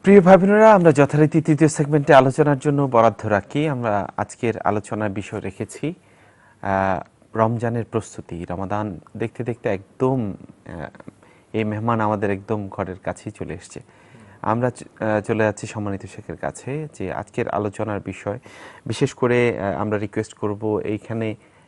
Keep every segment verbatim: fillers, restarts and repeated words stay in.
প্রিয় ভাই বোনেরা, আমরা যথারীতি তৃতীয় সেগমেন্টে আলোচনার জন্য বরাদ্দ রাখি। আমরা আজকের আলোচনার বিষয় রেখেছি আহ, রমজানের প্রস্তুতি। রমাদান দেখতে দেখতে একদম আহ, এই মেহমান আমাদের একদম ঘরের কাছেই চলে এসছে। আমরা চ- আহ, চলে যাচ্ছি সম্মানিত শেখের কাছে যে আজকের আলোচনার বিষয় বিশেষ করে আহ, আমরা রিকোয়েস্ট করব এইখানে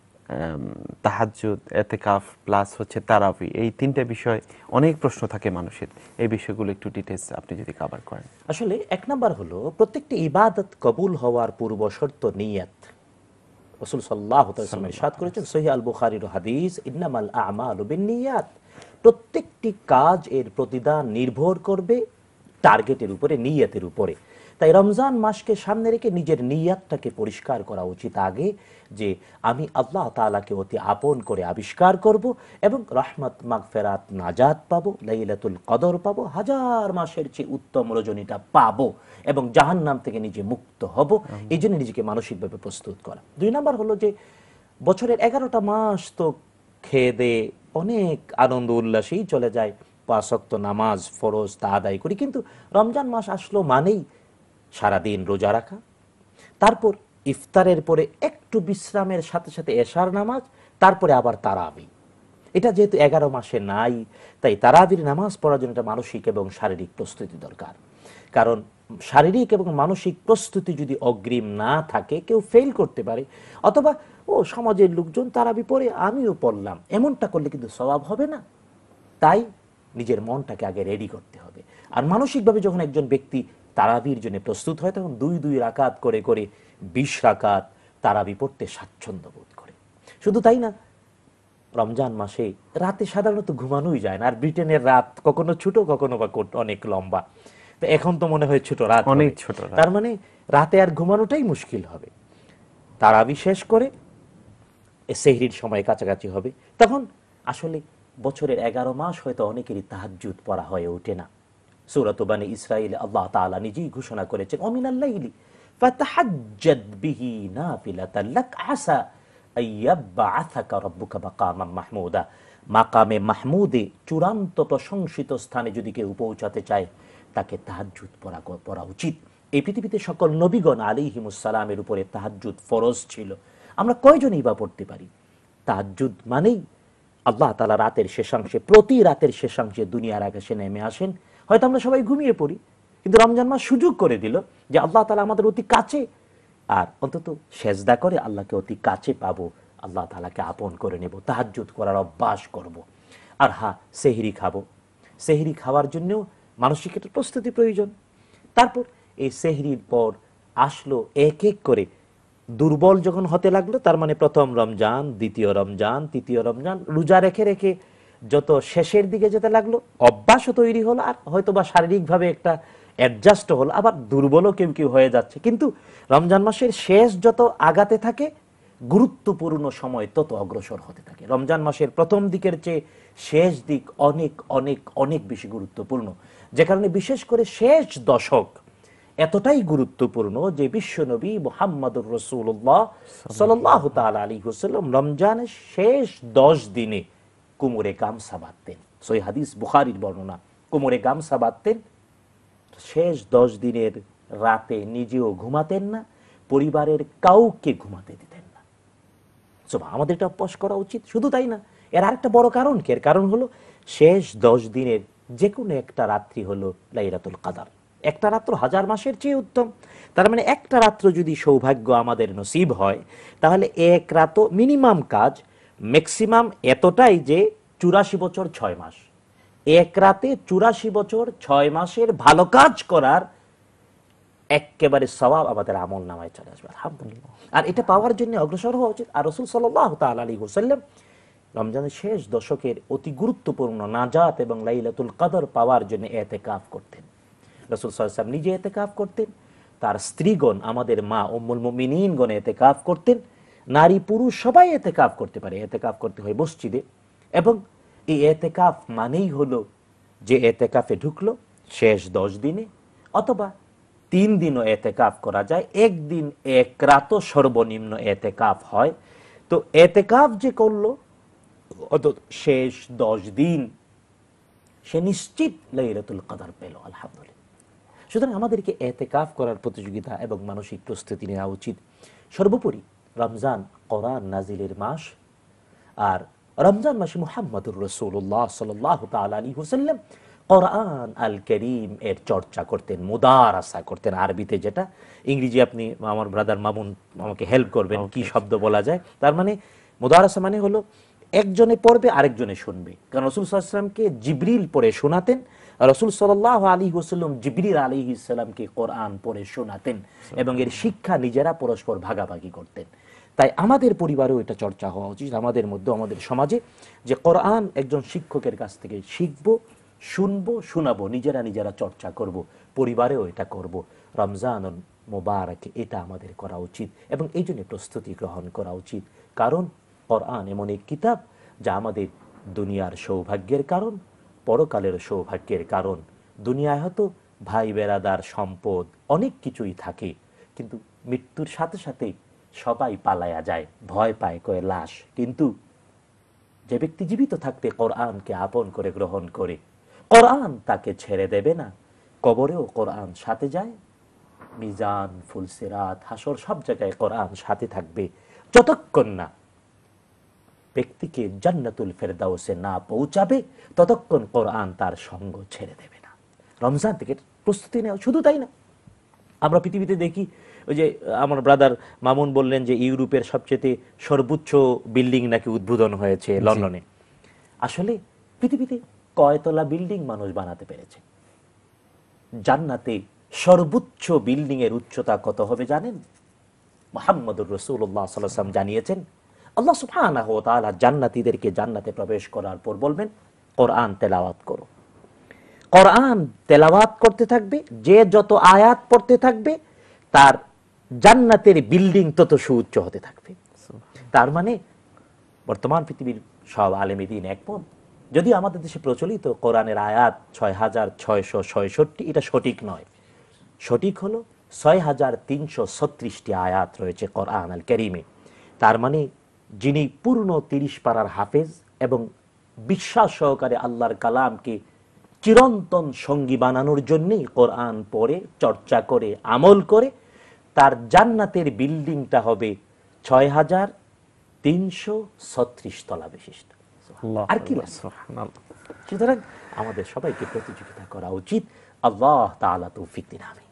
তাহাজ্জুদ, এতেকাফ প্লাস হচ্ছে তারাবি, এই তিনটা বিষয় অনেক প্রশ্ন থাকে মানুষের। এই বিষয়গুলো একটু ডিটেলস আপনি যদি কভার করেন। আসলে এক নাম্বার হলো প্রত্যেকটি ইবাদত কবুল হওয়ার পূর্ব শর্ত নিয়ত। রাসূল সাল্লাল্লাহু আলাইহি ওয়াসাল্লাম ইরশাদ করেছেন সহিহ আল বুখারীর হাদিস, ইন্নামাল আ'মালু বিন্নিয়াত। প্রত্যেকটি কাজ এর প্রতিদান নির্ভর করবে টার্গেটের উপরে, নিয়তের উপরে। তাই রমজান মাসকে সামনে রেখে নিজের নিয়াতটাকে পরিষ্কার করা উচিত আগে, যে আমি আল্লাহ তাআলাকে অতি আপন করে আবিষ্কার করব এবং রহমত, মাগফিরাত, নাজাত পাবো, লাইলাতুল কদর পাবো, হাজার মাসের চেয়ে উত্তম রজনীটা পাবো এবং জাহান্নাম থেকে নিজে মুক্ত হব। এই জন্য নিজেকে মানসিকভাবে প্রস্তুত করা। দুই নাম্বার হলো যে বছরের এগারোটা মাস তো খেয়ে দেয়ে অনেক আনন্দ উল্লাসেই চলে যায়, পাঁচ ওয়াক্ত নামাজ ফরজ তা আদায় করি, কিন্তু রমজান মাস আসলো মানেই সারাদিন রোজা রাখা, তারপর ইফতারের পরে একটু বিশ্রামের সাথে সাথে এশার নামাজ, তারপরে আবার তারাবি। এটা যেহেতু এগারো মাসে নাই, তাই তারাবির নামাজ পড়ার জন্য একটা মানসিক এবং শারীরিক প্রস্তুতি দরকার। কারণ শারীরিক এবং মানসিক প্রস্তুতি যদি অগ্রিম না থাকে, কেউ ফেল করতে পারে, অথবা ও সমাজের লোকজন তারাবি পড়ে আমিও পড়লাম, এমনটা করলে কিন্তু সওয়াব হবে না। তাই নিজের মনটাকে আগে রেডি করতে হবে। আর মানসিকভাবে যখন একজন ব্যক্তি তারাবির জন্য প্রস্তুত হয়, তখন দুই দুই রাকাত করে করে বিশ রাকাত তারাবি পড়তে স্বাচ্ছন্দ্য বোধ করে। শুধু তাই না, রমজান মাসে রাতে সাধারণত ঘুমানোই যায় না, আর ব্রিটেনের রাত কখনো ছোট কখনো বা কোট- অনেক লম্বা। তো এখন তো মনে হয় ছোট রাত অনেক হবে, ছোট রাত। তার মানে রাতে আর ঘুমানোটাই মুশকিল হবে। তারাবি শেষ করে সেহরির সময় কাছাকাছি হবে, তখন আসলে বছরের এগারো মাস হয়তো অনেকেরই তাহাজ্জুদ পড়া হয়ে ওঠে না। সূরাত বানী ইসরাঈল আল্লাহ তাআলা নিজেই ঘোষণা করেছেন, অমিনাল লাইলি ফাতাহাজ্জাদ বিহি নাফিলাতান লাক আসা আইয়াবআসাকা রাব্বুকা মাকামান মাহমুদা। মাকামে মাহমুদে চূড়ান্ত প্রশংসিত স্থানে যদি কেউ পৌঁছাতে চায়, তাকে তাহাজ্জুদ পড়া পড়া উচিত। এই পৃথিবীতে সকল নবীগণ আলাইহিমুস সালামের উপরে তাহাজ্জুদ ফরজ ছিল। আমরা কয়জনই বা পড়তে পারি? তাহাজ্জুদ মানেই আল্লাহ তাআলা রাতের শেষাংশে, প্রতি রাতের শেষাংশে দুনিয়ার আকাশে নেমে আসেন। হয়তো আমরা সবাই ঘুমিয়ে পড়ি, কিন্তু রমজান মাস সুযোগ করে দিল যে আল্লাহ তাআলা আমাদের অতি কাছে, আর অন্তত সেজদা করে আল্লাহকে অতি কাছে পাবো, আল্লাহ তাআলাকে আপন করে নেব, তাহাজ্জুদ করার অভ্যাস করব। আর হ্যাঁ, সেহরি খাবো। সেহরি খাওয়ার জন্যও মানসিক একটা প্রস্তুতি প্রয়োজন। তারপর এই সেহরির পর আসলো এক এক করে দুর্বল যখন হতে লাগলো, তার মানে প্রথম রমজান, দ্বিতীয় রমজান, তৃতীয় রমজান, রোজা রেখে রেখে যত শেষের দিকে যেতে লাগলো, অভ্যাসও তৈরি হলো, আর হয়তো বা শারীরিকভাবে একটা অ্যাডজাস্ট হলো, আবার দুর্বলও কেউ কেউ হয়ে যাচ্ছে। কিন্তু রমজান মাসের শেষ যত আগাতে থাকে, গুরুত্বপূর্ণ সময় তত অগ্রসর হতে থাকে। রমজান মাসের প্রথম দিকের চেয়ে শেষ দিক অনেক অনেক অনেক বেশি গুরুত্বপূর্ণ, যে কারণে বিশেষ করে শেষ দশক এতটাই গুরুত্বপূর্ণ যে বিশ্বনবী মুহাম্মদুর রাসূলুল্লাহ সাল্লাল্লাহু তাআলা আলাইহি ওয়াসাল্লাম রমজানের শেষ দশ দিনে কোমরে গামছা বাঁধতেন। সহিহ হাদিস, বুখারীর বর্ণনা। কোমরে গামছা বাঁধতেন, শেষ দশ দিনের রাতে নিজেও ঘুমাতেন না, পরিবারের কাউকে ঘুমাতে দিতেন না। সুবহান, আমাদের এটা অভ্যাস করা উচিত। শুধু তাই না, এর আরেকটা বড় কারণ কি? এর কারণ হলো শেষ দশ দিনের যে কোনো একটা রাত্রি হলো লাইলাতুল কদর। একটা রাত্র হাজার মাসের চেয়ে উত্তম। তার মানে একটা রাত্র যদি সৌভাগ্য আমাদের নসিব হয়, তাহলে এক রাত মিনিমাম কাজ, ম্যাক্সিমাম এতটাই যে চুরাশি বছর ছয় মাস, এক রাতে চুরাশি বছর ছয় মাসের ভালো কাজ করার একেবারে সওয়াব আমাদের আমল নামায় চলে আসবে, আলহামদুলিল্লাহ। আর এটা পাওয়ার জন্য অগ্রসর হওয়া উচিত। আর রাসূল সাল্লাল্লাহু তাআলা আলাইহি ওয়াসাল্লাম রমজানের শেষ দশকের অতি গুরুত্বপূর্ণ নাজাত এবং লাইলাতুল কদর পাওয়ার জন্য ইতিকাফ করতেন। রাসূল সাল্লাল্লাহু আলাইহি ওয়াসাল্লাম নিজে ইতিকাফ করতেন, তার স্ত্রীগণ, আমাদের মা উম্মুল মুমিনিনগণ ইতিকাফ করতেন। নারী পুরুষ সবাই ইতিকাফ করতে পারে। ইতিকাফ করতে হয় মসজিদে, এবং এই ইতিকাফ মানেই হলো যে ইতিকাফে ঢুকলো শেষ দশ দিনে, অথবা তিন দিনও এতেকাফ করা যায়, একদিন এক রাতও সর্বনিম্ন এতেকাফ হয়। তো এতেকাফ যে করলো অত শেষ দশ দিন, সে নিশ্চিত লাইলাতুল কদর পেল, আলহামদুলিল্লাহ। সুতরাং আমাদেরকে এতেকাফ করার প্রতিযোগিতা এবং মানসিক প্রস্তুতি নেওয়া উচিত। সর্বোপরি রমজান কোরআন নাজিলের মাস, আর রমজান মাসে মুহাম্মদুর রাসূলুল্লাহ সাল্লাল্লাহু তাআলা আলাইহি ওয়াসাল্লাম কোরআন আল কারীম এর চর্চা করতেন, মুদারাসা করতেন আরবিতে, যেটা ইংরেজি আপনি আমার ব্রাদার মামুন আমাকে হেল্প করবেন কি শব্দ বলা যায়। তার মানে মুদারাসা মানে হলো একজনে পড়বে আরেকজনে শুনবে, কারণ রাসূল সাল্লাল্লাহু আলাইহি ওয়াসাল্লামকে জিবরিল পড়ে শোনাতেন, রাসূল সাল্লাল্লাহু আলাইহি ওয়াসাল্লাম জিবরিল আলাইহিস সালামকে কোরআন পড়ে শোনাতেন এবং এর শিক্ষা নিজেরা পরস্পর ভাগাভাগি করতেন। তাই আমাদের পরিবারেও এটা চর্চা হওয়া উচিত, আমাদের মধ্যে, আমাদের সমাজে, যে কোরআন একজন শিক্ষকের কাছ থেকে শিখবো, শুনবো, শোনাবো, নিজেরা নিজেরা চর্চা করব, পরিবারেও এটা করব। রমজান মোবারকে এটা আমাদের করা উচিত এবং এই জন্য প্রস্তুতি গ্রহণ করা উচিত, কারণ কোরআন এমন এক কিতাব যা আমাদের দুনিয়ার সৌভাগ্যের কারণ, পরকালের সৌভাগ্যের কারণ। দুনিয়ায় হয়তো ভাই বেরাদার, সম্পদ, অনেক কিছুই থাকে, কিন্তু মৃত্যুর সাথে সাথে সবাই পালায়া যায়, ভয় পায় কয়ে লাশ। কিন্তু যে ব্যক্তি জীবিত থাকতে কোরআনকে আপন করে গ্রহণ করে, কোরআন তাকে ছেড়ে দেবে না, কবরেও কোরআন সাথে যায়, মিজান, ফুলসিরাত, হাসর সব জায়গায় কোরআন সাথে থাকবে, যতক্ষণ না ব্যক্তিকে জান্নাতুল ফেরদাউসে না পৌঁছাবে ততক্ষণ কোরআন তার সঙ্গ ছেড়ে দেবে না। রমজান থেকে প্রস্তুতি নেওয়া, শুধু তাই না, আমরা পৃথিবীতে দেখি, ওই যে আমার ব্রাদার মামুন বললেন যে ইউরোপের সবচেয়ে সর্বোচ্চ বিল্ডিং নাকি উদ্বোধন হয়েছে লন্ডনে। আসলে পৃথিবীতে কয়তলা বিল্ডিং মানুষ বানাতে পেরেছে? জান্নাতে সর্বোচ্চ বিল্ডিং এর উচ্চতা কত হবে জানেন? মুহাম্মদুর রাসূলুল্লাহ সাল্লাল্লাহু আলাইহি ওয়াসাল্লাম জানিয়েছেন, আল্লাহ সুবহানাহু ওয়া তাআলা জান্নাতীদেরকে জান্নাতে প্রবেশ করার পর বলবেন, কোরআন তেলাওয়াত করো। কোরআন তেলাওয়াত করতে থাকবে, যে যত আয়াত পড়তে থাকবে তার জান্নাতের বিল্ডিং তত সুউচ্চ হতে থাকবে। তার মানে বর্তমান পৃথিবীর সব আলেমে দ্বীন একমত, যদি আমাদের দেশে প্রচলিত কোরআনের আয়াত ছয় হাজার ছয়শো ছয়ষট্টি, এটা সঠিক নয়। সঠিক হলো ছয় হাজার তিনশো ছত্রিশটি আয়াত রয়েছে কোরআন আল কারীমে। তার মানে যিনি পূর্ণ তিরিশ পারার হাফেজ এবং বিশ্বাস সহকারে আল্লাহর কালামকে চিরন্তন সঙ্গী বানানোর জন্যই কোরআন পড়ে, চর্চা করে, আমল করে, তার জান্নাতের বিল্ডিংটা হবে ছয় হাজার তিনশো ছত্রিশ তলা বিশিষ্ট। আর কি লাগে? সুতরাং আমাদের সবাইকে প্রতিযোগিতা করা উচিত। আল্লাহ তাআলা তৌফিক দিন। আমিন।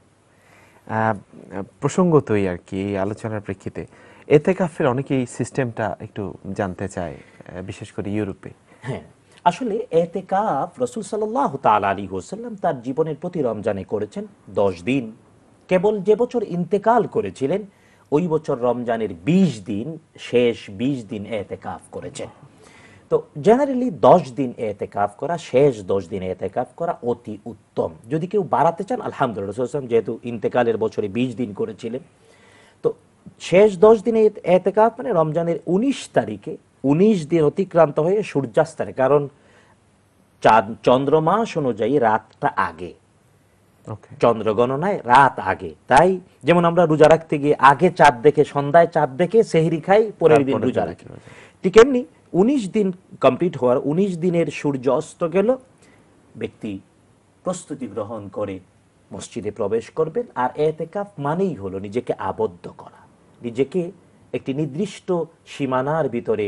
প্রসঙ্গতই আর কি আলোচনার প্রেক্ষিতে এতেকাফের অনেকেই সিস্টেমটা একটু জানতে চায়, বিশেষ করে ইউরোপে। হ্যাঁ, আসলে এতেকাফ রাসূল সাল্লাল্লাহু তাআলা আলাইহি ওয়াসাল্লাম তার জীবনের প্রতি রমজানে করেছেন দশ দিন। কেবল যে বছর ইন্তেকাল করেছিলেন ওই বছর রমজানের বিশ দিন, শেষ বিশ দিন এতেকাফ করেছেন। তো জেনারেলি দশ দিন এতেকাফ করা, শেষ দশ দিন এতেকাফ করা অতি উত্তম। যদি কেউ বাড়াতে চান আলহামদুলিল্লাহ, রাসূল সাল্লাল্লাহু আলাইহি ওয়াসাল্লাম যেহেতু ইন্তেকালের বছরে বিশ দিন করেছিলেন, তো শেষ দশ দিনে এতেকাফ মানে রমজানের উনিশ তারিখে, উনিশ দিন অতিক্রান্ত হয়ে সূর্যাস্তের, কারণ চাঁদ চন্দ্রমাস অনুযায়ী রাতটা আগে, চন্দ্র গণনায় রাত আগে। তাই যেমন আমরা রোজা রাখতে গিয়ে আগে চাঁদ দেখে, সন্ধ্যায় চাঁদ দেখে সেহরি খাই, পরের দিন রোজা রাখি, ঠিক এমনি উনিশ দিন কমপ্লিট হওয়ার উনিশ দিনের সূর্য অস্ত গেল, ব্যক্তি প্রস্তুতি গ্রহণ করে মসজিদে প্রবেশ করবেন। আর এতেকাফ মানেই হলো নিজেকে আবদ্ধ করা, নিজেকে একটি নির্দিষ্ট সীমানার ভিতরে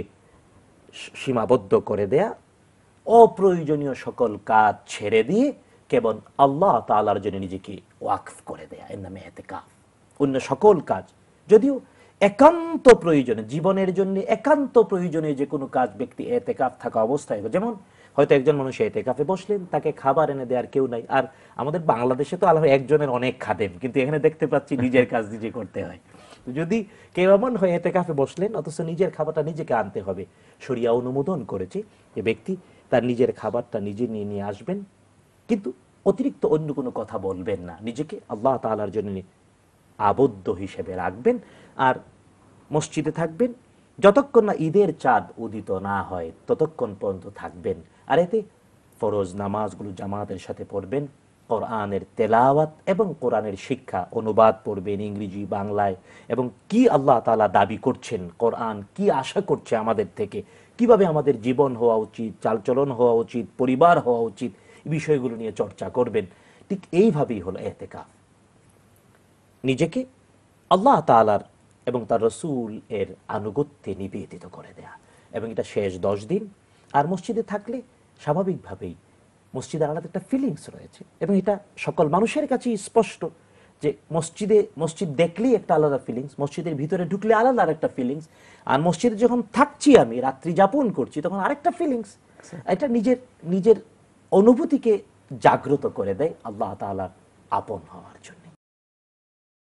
সীমাবদ্ধ করে দেয়া, অপ্রয়োজনীয় সকল কাজ ছেড়ে দিয়ে কেবল আল্লাহ তাআলার জন্য নিজেকে ওয়াকফ করে দেয়া, এর নামে এতেকাফ। অন্য সকল কাজ, যদিও একান্ত প্রয়োজনে, জীবনের জন্য একান্ত প্রয়োজনে যে কোনো কাজ ব্যক্তি এতেকাফ থাকা অবস্থায়, যেমন হয়তো একজন মানুষ এতেকাফে বসলেন, তাকে খাবার এনে দেওয়ার কেউ নাই। আর আমাদের বাংলাদেশে তো আল্লাহ একজনের অনেক খাদেম, কিন্তু এখানে দেখতে পাচ্ছি নিজের কাজ নিজে করতে হয়। যদি কেউ এমন হয় এতেকাফে বসলেন অথচ নিজের খাবারটা নিজেকে আনতে হবে, শরিয়া অনুমোদন করেছে যে ব্যক্তি তার নিজের খাবারটা নিজে নিয়ে নিয়ে আসবেন, কিন্তু অতিরিক্ত অন্য কোনো কথা বলবেন না, নিজেকে আল্লাহ তাআলার জন্য আবদ্ধ হিসেবে রাখবেন। আর মসজিদে থাকবেন যতক্ষণ না ঈদের চাঁদ উদিত না হয় ততক্ষণ পর্যন্ত থাকবেন। আর এতে ফরজ নামাজগুলো জামাতের সাথে পড়বেন, কোরআনের তেলাওয়াত এবং কোরআনের শিক্ষা অনুবাদ পড়বেন ইংরেজি বাংলায়, এবং কি আল্লাহ তাআলা দাবি করছেন, কোরআন কি আশা করছে আমাদের থেকে, কিভাবে আমাদের জীবন হওয়া উচিত, চালচলন হওয়া উচিত, পরিবার হওয়া উচিত, এই বিষয়গুলো নিয়ে চর্চা করবেন। ঠিক এইভাবেই হলো ইতিকাফ, নিজেকে আল্লাহ তাআলার এবং তার রসুল এর আনুগত্যে নিবেদিত করে দেয়া। এবং এটা শেষ দশ দিন। আর মসজিদে থাকলে স্বাভাবিকভাবেই মসজিদের আলাদা একটা ফিলিংস রয়েছে, এবং এটা সকল মানুষের কাছেই স্পষ্ট যে মসজিদে মসজিদ দেখলেই একটা আলাদা ফিলিংস, মসজিদের ভিতরে ঢুকলে আলাদা আরেকটা ফিলিংস, আর মসজিদে যখন থাকছি আমি রাত্রি যাপন করছি তখন আরেকটা ফিলিংস। এটা নিজের নিজের অনুভূতিকে জাগ্রত করে দেয় আল্লাহ তাআলার আপন হওয়ার জন্য।